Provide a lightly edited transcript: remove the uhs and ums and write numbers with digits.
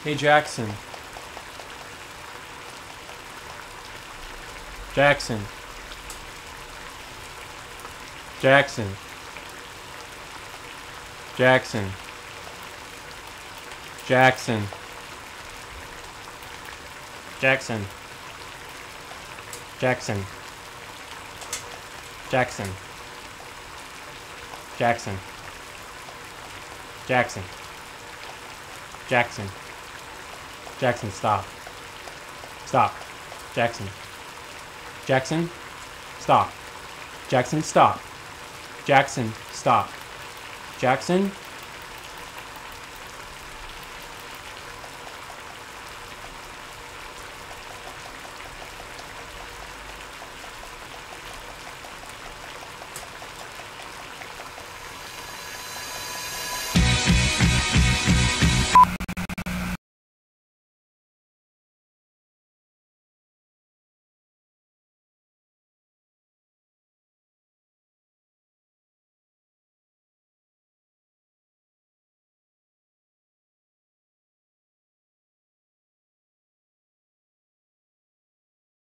Hey, Jackson. Jackson. Jackson. Jackson. Jackson. Jackson. Jackson. Jackson. Jackson. Jackson. Jackson. Jackson, stop. Stop. Jackson. Jackson, stop. Jackson, stop. Jackson, stop. Jackson,